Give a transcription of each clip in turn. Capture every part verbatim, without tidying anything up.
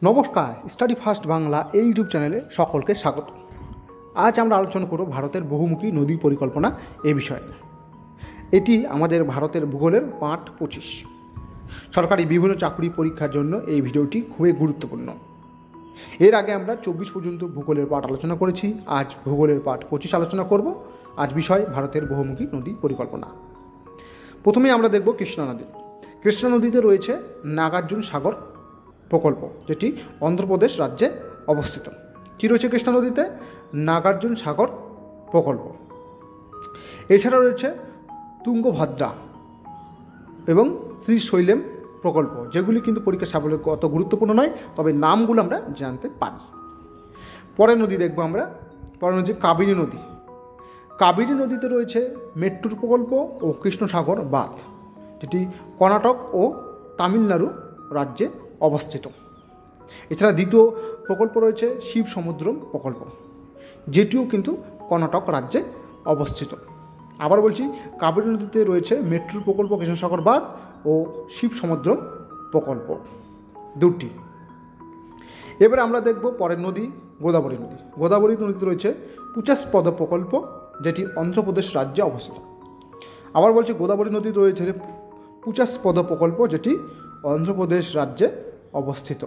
নমস্কার, study first Bangla এই YouTube চ্যানেলে সকলকে স্বাগত। আজ আমরা আলোচনা করব ভারতের বহুমুখী নদী পরিকল্পনা এই বিষয়ে। এটি আমাদের ভারতের ভূগোলের পাঠ পঁচিশ। সরকারি বিভিন্ন চাকরি পরীক্ষার জন্য এই ভিডিওটি খুবই গুরুত্বপূর্ণ। এর আগে আমরা চব্বিশ পর্যন্ত ভূগোলের পাঠ আলোচনা করেছি। আজ ভূগোলের পাঠ পঁচিশ আলোচনা করব। আজ বিষয় ভারতের বহুমুখী নদী পরিকল্পনা। প্রথমে আমরা দেখব কৃষ্ণা নদী। কৃষ্ণা নদীতে রয়েছে নাগার্জুন সাগর প্রকল্প, যেটি অন্ধ্রপ্রদেশ রাজ্যে অবস্থিত। কী রয়েছে কৃষ্ণা নদীতে? নাগার্জুন সাগর প্রকল্প। এছাড়া রয়েছে তুঙ্গভদ্রা এবং শ্রীশৈলেম প্রকল্প, যেগুলি কিন্তু পরীক্ষা সাফল্যের অত গুরুত্বপূর্ণ নয়, তবে নামগুলো আমরা জানতে পারি। পরের নদী দেখব আমরা। পরের নদী কাবেরী নদী। কাবেরী নদীতে রয়েছে মেট্টুর প্রকল্প ও কৃষ্ণসাগর বাঁধ, যেটি কর্ণাটক ও তামিলনাড়ু রাজ্যে অবস্থিত। এছাড়া দ্বিতীয় প্রকল্প রয়েছে শিব সমুদ্রম প্রকল্প, যেটিও কিন্তু কর্ণাটক রাজ্যে অবস্থিত। আবার বলছি, কাবেরী নদীতে রয়েছে মেট্রোর প্রকল্প, কৃষ্ণসাগর বাঁধ ও শিব সমুদ্রম প্রকল্প দুটি। এবারে আমরা দেখব পরের নদী গোদাবরী নদী। গোদাবরী নদীতে রয়েছে পুচাস্পদ প্রকল্প, যেটি অন্ধ্রপ্রদেশ রাজ্যে অবস্থিত। আবার বলছি, গোদাবরী নদীতে রয়েছে পুচাস্পদ প্রকল্প, যেটি অন্ধ্রপ্রদেশ রাজ্যে অবস্থিত।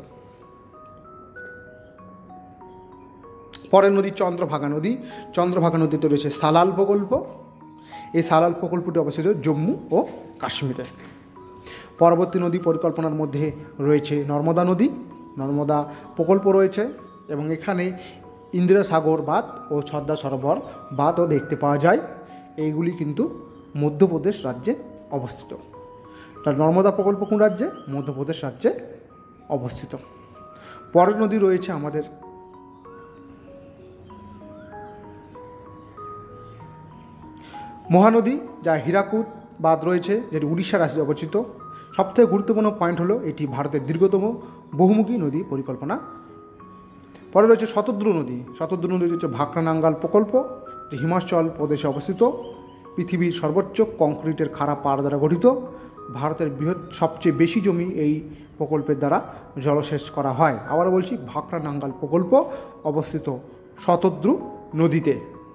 পরের নদী চন্দ্রভাগা নদী। চন্দ্রভাগা নদীতে রয়েছে সালাল প্রকল্প। এই সালাল প্রকল্পটি অবস্থিত জম্মু ও কাশ্মীরে। পরবর্তী নদী পরিকল্পনার মধ্যে রয়েছে নর্মদা নদী। নর্মদা প্রকল্প রয়েছে এবং এখানে ইন্দিরা সাগর বাঁধ ও সর্দার সরোবর বাঁধও দেখতে পাওয়া যায়। এইগুলি কিন্তু মধ্যপ্রদেশ রাজ্যে অবস্থিত। তার নর্মদা প্রকল্প কোন রাজ্যে? মধ্যপ্রদেশ রাজ্যে অবস্থিত। পরের নদী রয়েছে আমাদের মহানদী, যা হীরাকুদ বাঁধ রয়েছে, যেটি উড়িষ্যা রাজ্যে অবস্থিত। সবথেকে গুরুত্বপূর্ণ পয়েন্ট হলো এটি ভারতের দীর্ঘতম বহুমুখী নদী পরিকল্পনা। পরে রয়েছে শতদ্রু নদী। শতদ্রু নদী হচ্ছে ভাকরা নাঙ্গাল প্রকল্প, যে হিমাচল প্রদেশে অবস্থিত। পৃথিবীর সর্বোচ্চ কংক্রিটের খাড়া পাড় দ্বারা গঠিত। ভারতের বৃহৎ সবচেয়ে বেশি জমি এই প্রকল্পের দ্বারা জলসেচ করা হয়। আবার বলছি, ভাকরা নাঙ্গাল প্রকল্প অবস্থিত শতদ্রু নদীতে।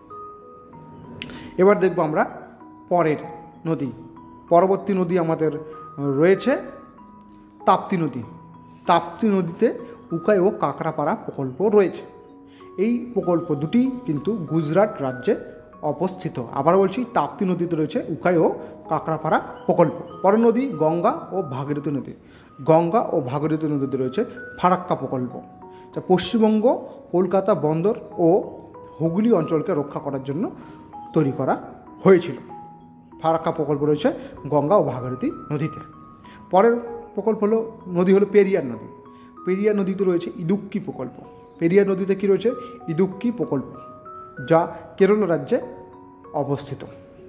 এবার দেখব আমরা পরের নদী। পরবর্তী নদী আমাদের রয়েছে তাপ্তি নদী। তাপ্তি নদীতে উকাই ও কাকরাপাড়া প্রকল্প রয়েছে। এই প্রকল্প দুটি কিন্তু গুজরাট রাজ্যে অবস্থিত। আবার বলছি, তাপ্তি নদীতে রয়েছে উকাই ও কাকরাপাড়া প্রকল্প। পরের নদী গঙ্গা ও ভাগীরথী নদী। গঙ্গা ও ভাগীরথী নদীতে রয়েছে ফারাক্কা প্রকল্প, যা পশ্চিমবঙ্গ কলকাতা বন্দর ও হুগলি অঞ্চলকে রক্ষা করার জন্য তৈরি করা হয়েছিল। ফারাক্কা প্রকল্প রয়েছে গঙ্গা ও ভাগীরথী নদীতে। পরের প্রকল্প হলো নদী হলো পেরিয়ার নদী। পেরিয়ার নদীতে রয়েছে ইদুক্কি প্রকল্প। পেরিয়ার নদীতে কী রয়েছে? ইদুক্কি প্রকল্প, যা কেরল রাজ্যে অবস্থিত।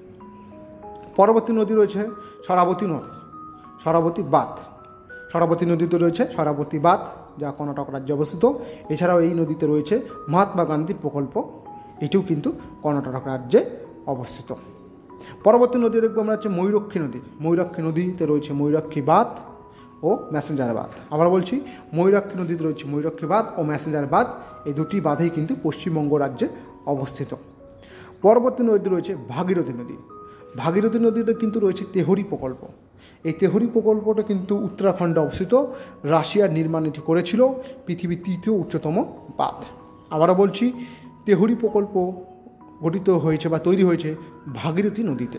পরবর্তী নদী রয়েছে শরাবতী নদী, শরাবতী বাঁধ। শরাবতী নদীতে রয়েছে শরাবতী বাঁধ, যা কর্ণাটক রাজ্যে অবস্থিত। এছাড়াও এই নদীতে রয়েছে মহাত্মা গান্ধী প্রকল্প, এটিও কিন্তু কর্ণাটক রাজ্যে অবস্থিত। পরবর্তী নদী দেখবো আমরা হচ্ছে ময়ূরক্ষী নদী। ময়ূরক্ষী নদীতে রয়েছে ময়ূরক্ষী বাঁধ ও ম্যাসেঞ্জার বাঁধ। আবার বলছি, ময়ূরক্ষী নদীতে রয়েছে ময়ূরক্ষী বাঁধ ও ম্যাসেঞ্জার বাঁধ। এই দুটি বাঁধেই কিন্তু পশ্চিমবঙ্গ রাজ্যে অবস্থিত। পরবর্তী নদী রয়েছে ভাগীরথী নদী। ভাগীরথী নদীতে কিন্তু রয়েছে তেহরি প্রকল্প। এই তেহরি প্রকল্পটা কিন্তু উত্তরাখণ্ডে অবস্থিত। রাশিয়ার নির্মাণ এটি করেছিল। পৃথিবীর তৃতীয় উচ্চতম বাঁধ। আবারও বলছি, তেহরি প্রকল্প গঠিত হয়েছে বা তৈরি হয়েছে ভাগীরথী নদীতে।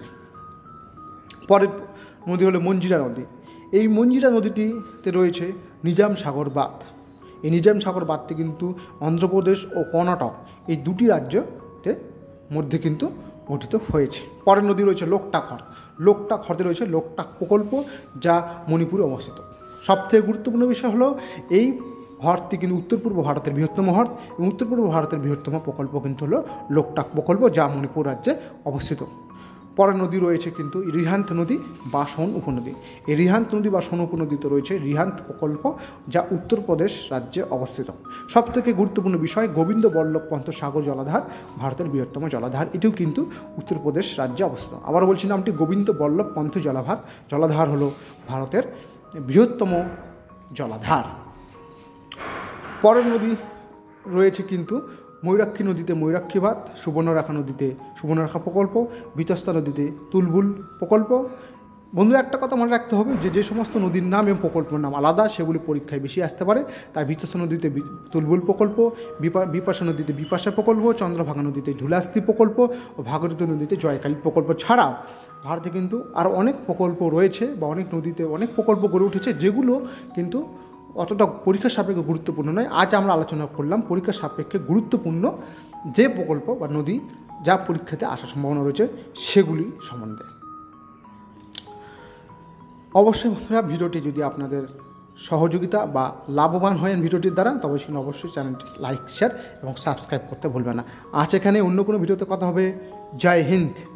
পরের নদী হলো মঞ্জিরা নদী। এই মঞ্জিরা নদীটিতে রয়েছে নিজাম সাগর বাঁধ। এই নিজাম সাগর বাঁধটি কিন্তু অন্ধ্রপ্রদেশ ও কর্ণাটক এই দুটি রাজ্যতে মধ্যে কিন্তু গঠিত হয়েছে। পরের নদী রয়েছে লোকটাক হ্রদ। লোকটাক হ্রদে রয়েছে লোকটাক প্রকল্প, যা মণিপুরে অবস্থিত। সবথেকে গুরুত্বপূর্ণ বিষয় হলো এই হ্রদটি কিন্তু উত্তর পূর্ব ভারতের বৃহত্তম হ্রদ এবং উত্তর পূর্ব ভারতের বৃহত্তম প্রকল্প কিন্তু হলো লোকটাক প্রকল্প, যা মণিপুর রাজ্যে অবস্থিত। পরের নদী রয়েছে কিন্তু রিহান্ত নদী বা সোন উপনদী। এই রিহান্ত নদী বা সোন উপনদীতে রয়েছে রিহান্ত প্রকল্প, যা উত্তরপ্রদেশ রাজ্যে অবস্থিত। সবথেকে গুরুত্বপূর্ণ বিষয়, গোবিন্দ বল্লভ পন্ত সাগর জলাধার ভারতের বৃহত্তম জলাধার, এটিও কিন্তু উত্তরপ্রদেশ রাজ্যে অবস্থিত। আবার বলছি, নামটি গোবিন্দ বল্লভ পন্ত জলাধার। জলাধার হলো ভারতের বৃহত্তম জলাধার। পরের নদী রয়েছে কিন্তু ময়ূরাক্ষী নদীতে ময়ূরাক্ষী বাঁধ, সুবর্ণরেখা নদীতে সুবর্ণরেখা প্রকল্প, বিতস্তা নদীতে তুলবুল প্রকল্প। বন্ধুরা, একটা কথা মনে রাখতে হবে যে যে সমস্ত নদীর নাম এবং প্রকল্পের নাম আলাদা সেগুলি পরীক্ষায় বেশি আসতে পারে। তাই বিতস্তা নদীতে তুলবুল প্রকল্প, বিপাশা নদীতে বিপাশা প্রকল্প, চন্দ্রভাগা নদীতে ঝুলাস্তি প্রকল্প ও ভাগীরথী নদীতে জয়কালী প্রকল্প ছাড়াও ভারতে কিন্তু আরও অনেক প্রকল্প রয়েছে বা অনেক নদীতে অনেক প্রকল্প গড়ে উঠেছে, যেগুলো কিন্তু অতটা পরীক্ষা সাপেক্ষে গুরুত্বপূর্ণ নয়। আজ আমরা আলোচনা করলাম পরীক্ষা সাপেক্ষে গুরুত্বপূর্ণ যে প্রকল্প বা নদী যা পরীক্ষাতে আসার সম্ভাবনা রয়েছে সেগুলি সম্বন্ধে। অবশ্যই বন্ধুরা, ভিডিওটি যদি আপনাদের সহযোগিতা বা লাভবান হয় ভিডিওটির দ্বারা, তবে সেখানে অবশ্যই চ্যানেলটি লাইক, শেয়ার এবং সাবস্ক্রাইব করতে ভুলবেন না। আজ এখানে অন্য কোনো ভিডিওতে কথা হবে। জয় হিন্দ।